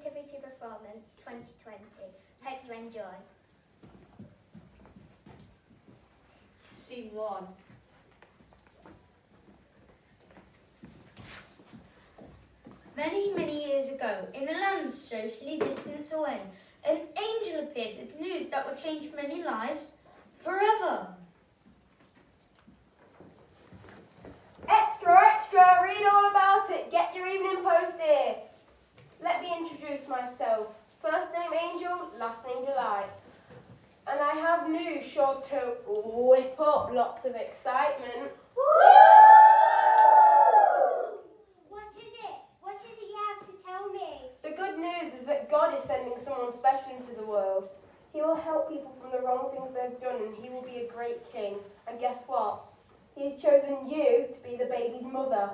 Nativity Performance 2020. Hope you enjoy. Scene 1. Many, many years ago, in a land socially distant away, an angel appeared with news that would change many lives forever. Extra, extra, read all about it. Get your evening post here. Let me introduce myself. First name Angel, last name Delight. And I have news sure to whip up lots of excitement. What is it you have to tell me? The good news is that God is sending someone special into the world. He will help people from the wrong things they've done, and he will be a great king. And guess what? He's chosen you to be the baby's mother.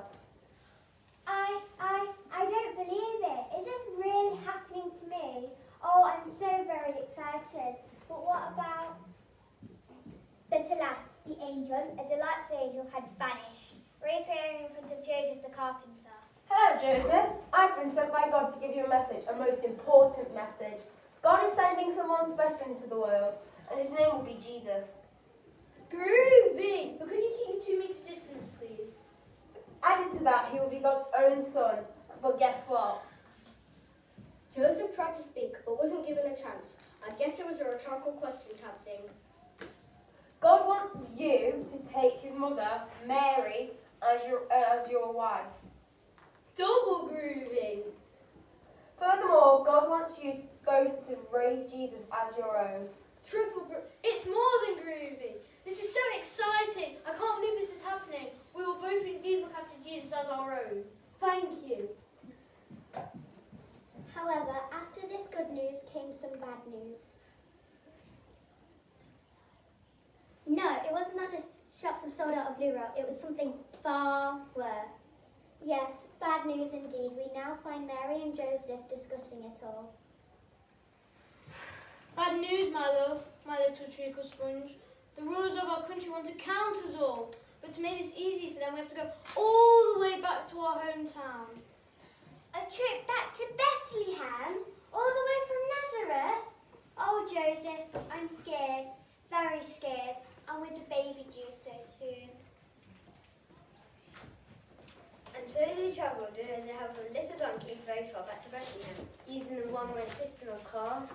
I don't believe it. Is this really happening to me? Oh, I'm so very excited. But what about... But alas, the angel, a delightful angel, had vanished, reappearing in front of Joseph the carpenter. Hello, Joseph. I've been sent by God to give you a message, a most important message. God is sending someone special into the world, and his name will be Jesus. Groovy! But could you keep 2 meter distance, please? Added to that, he will be God's own son. But guess what? Joseph tried to speak, but wasn't given a chance. I guess it was a rhetorical question type thing. God wants you to take his mother, Mary, as your wife. Double groovy! Furthermore, God wants you both to raise Jesus as your own. Triple groovy. It's more than groovy. This is so exciting. I can't believe this is happening. We will both indeed look after Jesus as our own. Thank you. However, after this good news came some bad news. No, it wasn't that the shops have sold out of Luro. It was something far worse. Yes, bad news indeed. We now find Mary and Joseph discussing it all. Bad news, my love, my little treacle sponge. The rulers of our country want to count us all. But to make this easy for them, we have to go all the way back to our hometown. A trip back to Bethlehem? All the way from Nazareth? Oh, Joseph, I'm scared. Very scared. And with the baby due so soon. And so they travelled, and they have a little donkey very far back to Bethlehem, using the one-way system, of course.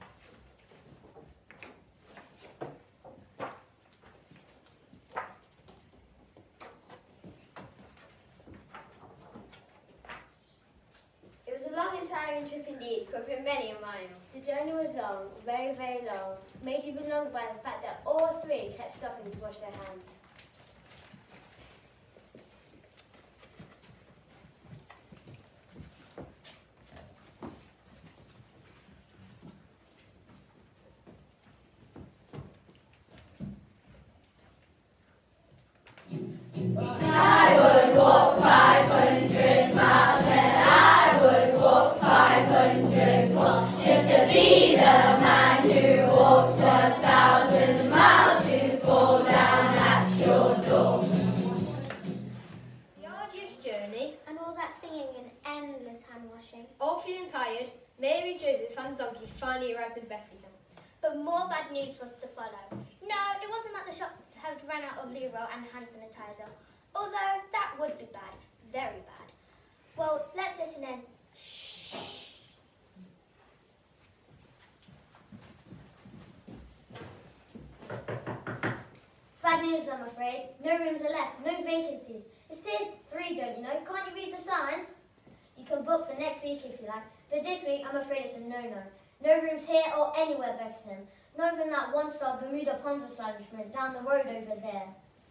It was a long and tiring trip indeed, covering many a mile. The journey was long, very, very long, made even longer by the fact that all 3 kept stopping to wash their hands. All feeling tired, Mary, Joseph and the donkey finally arrived in Bethlehem. But more bad news was to follow. No, it wasn't that the shops had run out of Luro and hand sanitizer. Although that would be bad. Very bad. Well, let's listen in. Shh. Bad news, I'm afraid. No rooms are left, no vacancies. It's tier 3, don't you know? Can't you read the signs? You can book for next week if you like, but this week I'm afraid it's a no-no. No rooms here or anywhere Bethlehem. Not even that one-star Bermuda Pond establishment down the road over there.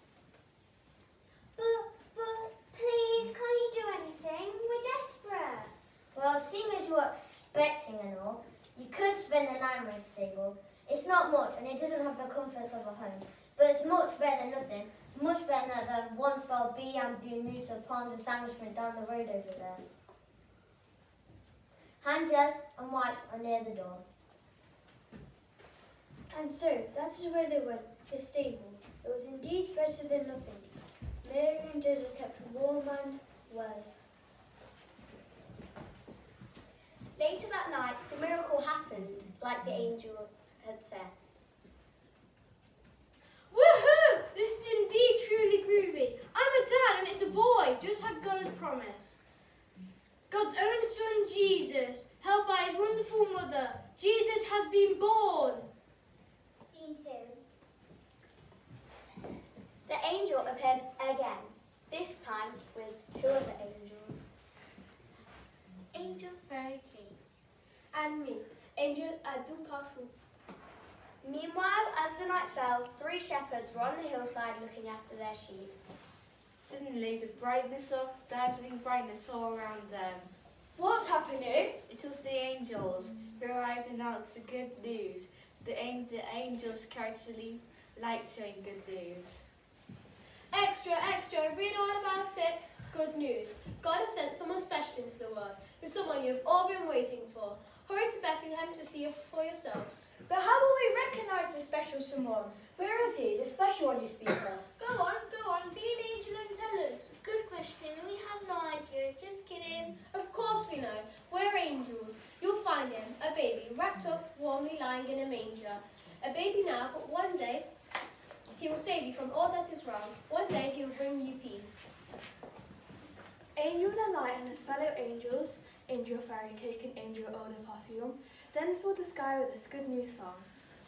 But please, can't you do anything? We're desperate. Well, seeing as you are expecting and all, you could spend the night in my stable. It's not much and it doesn't have the comforts of a home, but it's much better than nothing. Much better than the one-star B and Bermuda Pond establishment down the road over there. Hand gel and wipes are near the door. And so, that is where they went, the stable. It was indeed better than nothing. Mary and Joseph kept warm and well. Later that like the angel had said. Woohoo! This is indeed truly groovy. I'm a dad and it's a boy, just like God has promised. God's own son Jesus, held by his wonderful mother, Jesus has been born. Scene 2. The angel appeared again, this time with 2 other angels. Angel Fairy Kate. And me, Angel Adu Pafu. Meanwhile, as the night fell, 3 shepherds were on the hillside looking after their sheep. Suddenly, dazzling brightness all around them. What's happening? It was the angels who arrived and announced the good news. The angels characteristically like showing good news. Extra, extra, read all about it. Good news. God has sent someone special into the world. The someone you have all been waiting for. Hurry to Bethlehem to see for yourselves. But how will we recognise the special someone? Where is he, the special one you speak of? Go on, be an angel and tell us. Good question, we have no idea, just kidding. Of course we know. We're angels. You'll find him, a baby, wrapped up, warmly lying in a manger. A baby now, but one day he will save you from all that is wrong. One day he will bring you peace. Angel the light and his fellow angels, Angel Fairy Cake and Angel Eau de Parfume, then filled the sky with this good news song.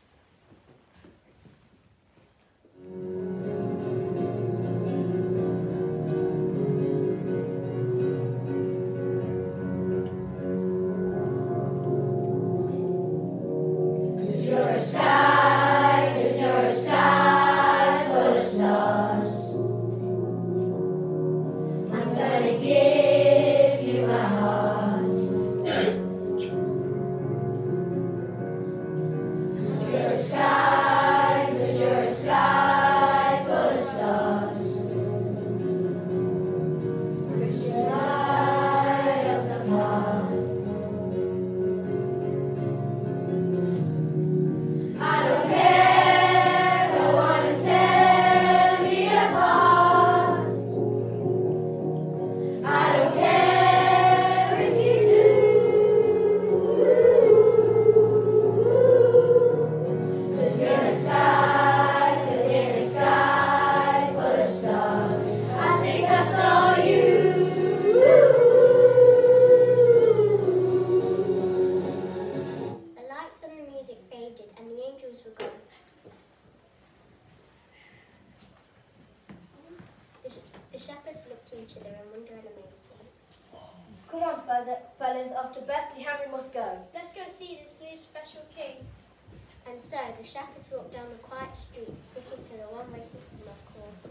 The shepherds looked at each other in wonder and amazement. Come on, fellas, off to Bethlehem we must go. Let's go see this new special king. And so the shepherds walked down the quiet streets, sticking to the one-way system, of course.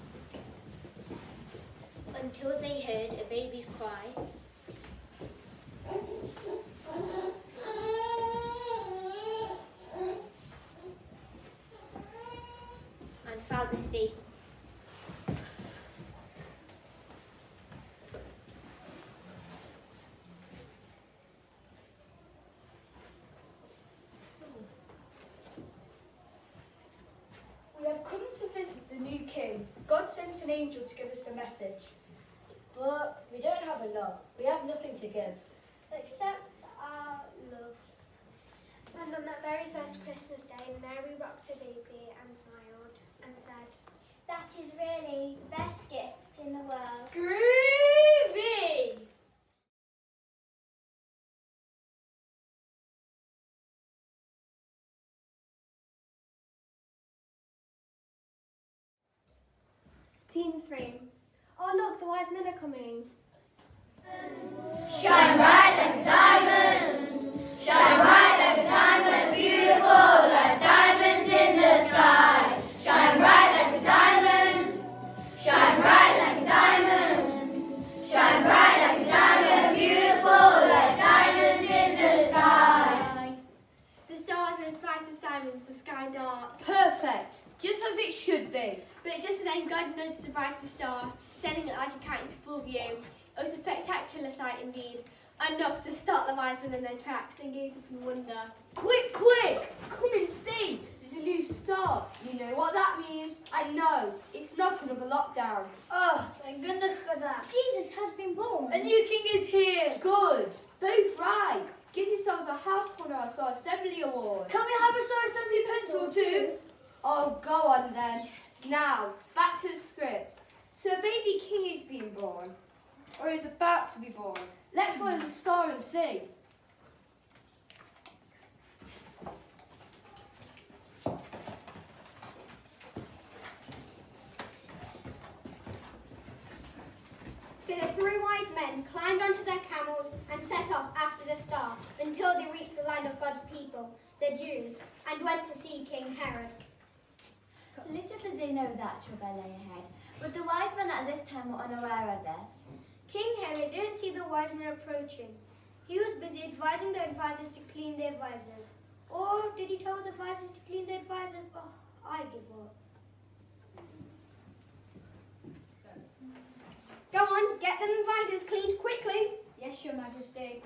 Until they heard a baby's cry. And found the steep. We have come to visit the new king. God sent an angel to give us the message. But we don't have a lot. We have nothing to give. Except our love. And on that very first Christmas day, Mary rocked her baby and smiled and said, That is really the best gift in the world. Groovy! Scene 3. Oh look, the wise men are coming. Shine bright like a diamond, shine bright like a diamond, beautiful like diamonds in the sky. Shine bright like a diamond, shine bright like a diamond, shine bright like a diamond, beautiful like diamonds in the sky. The stars are as bright as diamonds, the sky dark. Perfect, just as it should be. But just then God noticed the brightest star, sending it like a kite into full view. It was a spectacular sight indeed, enough to start the wise men in their tracks and gaze up in wonder. Quick, quick! Come and see! There's a new star. You know what that means? I know. It's not another lockdown. Oh, thank goodness for that. Jesus has been born. A new king is here. Good. Both right. Give yourselves a house corner Star Assembly Award. Can we have a Star Assembly pencil too? Oh, go on then. Now, back to the script. So a baby king is being born, or is about to be born. Let's follow the star and see. So the three wise men climbed onto their camels and set off after the star until they reached the land of God's people, the Jews, and went to see King Herod. Little did they know that trouble lay ahead, but the wise men at this time were unaware of this. King Herod didn't see the wise men approaching. He was busy advising the advisors to clean their advisors. Or did he tell the advisors to clean their advisors? Oh, I give up. Go on, get them advisors cleaned quickly. Yes, Your Majesty.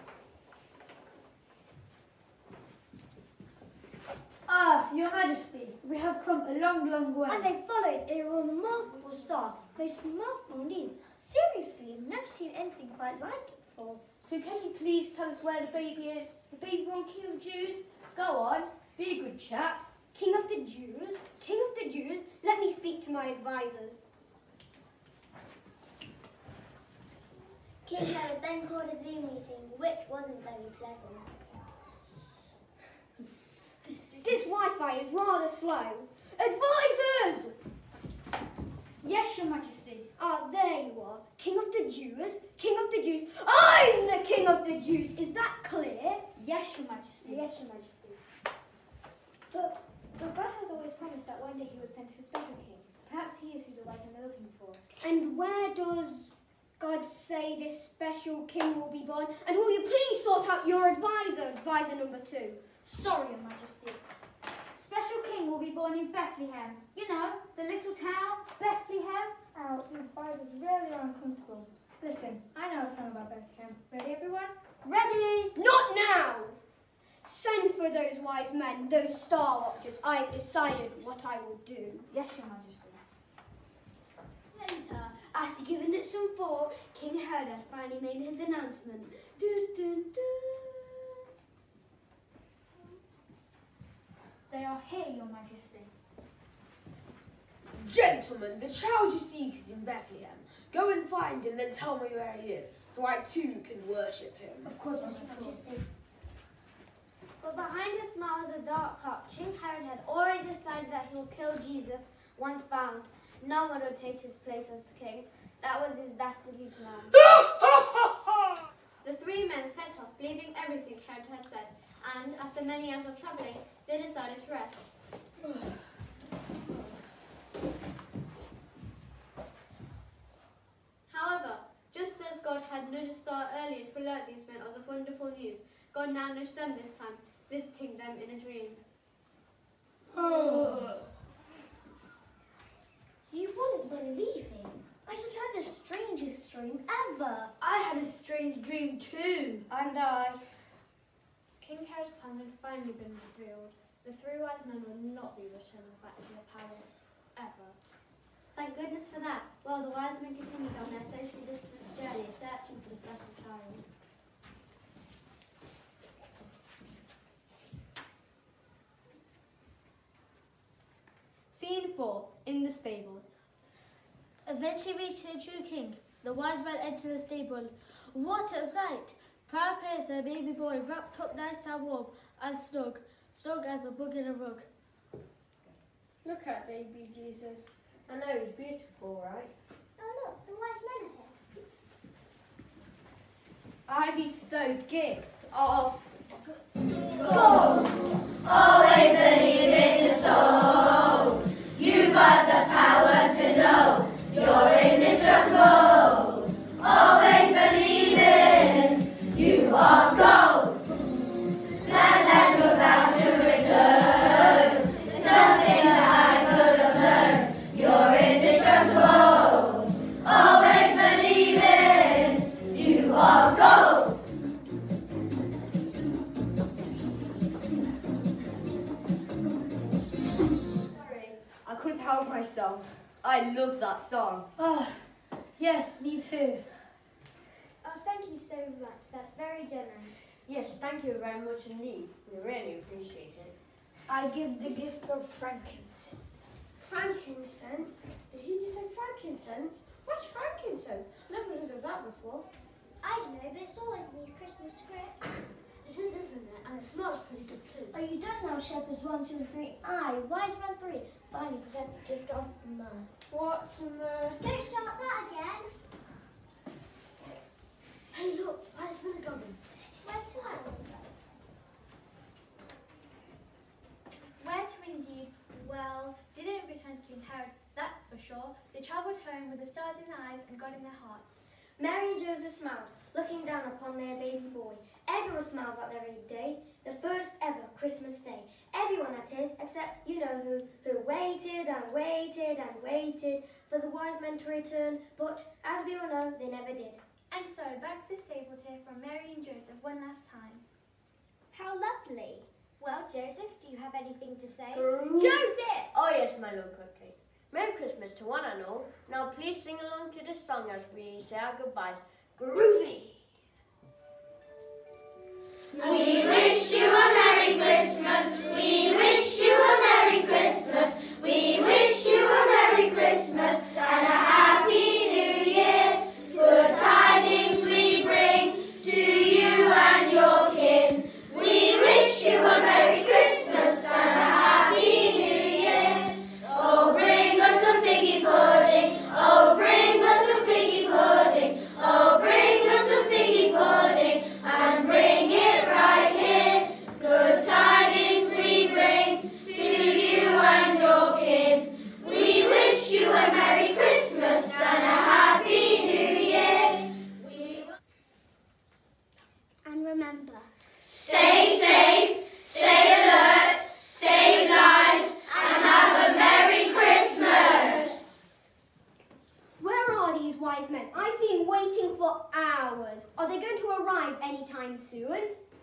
Ah, Your Majesty, we have come a long, long way. And they followed a remarkable star. Most remarkable indeed. Seriously, I've never seen anything quite like it before. So can you please tell us where the baby is? The baby born king of Jews? Go on, be a good chap. King of the Jews? King of the Jews? Let me speak to my advisors. King Herod then called a Zoom meeting, which wasn't very pleasant. This Wi-Fi is rather slow. Advisors! Yes, Your Majesty. Ah, there you are. King of the Jews? King of the Jews? I'm the King of the Jews. Is that clear? Yes, Your Majesty. Yes, Your Majesty. But God has always promised that one day he would send us a special king. Perhaps he is who the wise men are looking for. And where does God say this special king will be born? And will you please sort out your advisor number 2? Sorry, Your Majesty. Special king will be born in Bethlehem. You know, the little town, Bethlehem. Oh, the advisors really are uncomfortable. Listen, I know a song about Bethlehem. Ready, everyone? Ready? Not now! Send for those wise men, those star watchers. I've decided what I will do. Yes, Your Majesty. Later, after giving it some thought, King Herod had finally made his announcement. Doo, doo, doo. They are here, Your Majesty. Gentlemen, the child you seek is in Bethlehem. Go and find him, then tell me where he is, so I too can worship him. Of course, Your Majesty. But behind his smile was a dark heart. King Herod had already decided that he would kill Jesus once found. No one would take his place as king. That was his dastardly plan. The three men set off, believing everything Herod had said, and after many years of travelling, they decided to rest. However, just as God had nudged a star earlier to alert these men of the wonderful news, God now nudged them this time, visiting them in a dream. You wouldn't believe it. I just had the strangest dream ever. I had a strange dream too. And I. King Herod's plan had finally been revealed. The three wise men will not be returned back to the palace, ever. Thank goodness for that, while the wise men continued on their socially distanced journey, searching for the special child. Scene 4, in the stable. Eventually reached the true king. The wise men entered the stable. What a sight! Proud place, a baby boy wrapped up nice and warm and snug as a bug in a rug. Look at baby Jesus. I know he's beautiful, right? Oh look, the wise men are here. I bestow gift of Always believe in the soul. You've got the power to know you're indestructible. Always believe in you are gold. Glad that you're about to return. Something that I could have learned. You're indestructible. Always believe in you are gold. Sorry, I couldn't help myself. I love that song. Ah, yes, me too. Oh, thank you so much. That's very generous. Yes, thank you very much indeed. We really appreciate it. I give the gift of frankincense. Frankincense? Did you just say frankincense? What's frankincense? Never heard of that before. I don't know, but it's always in these Christmas scripts. It is, isn't it? And it smells pretty good too. Oh, you don't know Shepherds 1, 2, 3. Wise Man 3. Finally present the gift of myrrh. What's Don't start that again. Hey, look, wise men are coming. Where to? Where to indeed? Well, they didn't return to King Herod, that's for sure. They travelled home with the stars in their eyes and God in their hearts. Mary and Joseph smiled, looking down upon their baby boy. Everyone smiled that very day, the first ever Christmas day. Everyone, that is, except you know who waited and waited and waited for the wise men to return, but as we all know, they never did. And so, back to the stable to hear from Mary and Joseph one last time. How lovely. Well, Joseph, do you have anything to say? Joseph! Oh yes, my Lord Cupcake. Merry Christmas to one and all. Now please sing along to this song as we say our goodbyes. Groovy! We wish you a Merry Christmas. We wish you a Merry Christmas. We wish you a Merry Christmas and a Happy New Year. Good tidings we bring to you and your kin. We wish you a Merry Christmas and a Happy New Year. Oh, bring us some figgy pudding. Oh, bring us some figgy pudding. Oh, bring us some figgy pudding and bring it right here. Good tidings we bring to you and your kin. We wish you a Merry Christmas and a Happy New Year. And remember, Stay safe, stay alert, save lives, and have a Merry Christmas. Where are these wise men? I've been waiting for hours. Are they going to arrive anytime soon?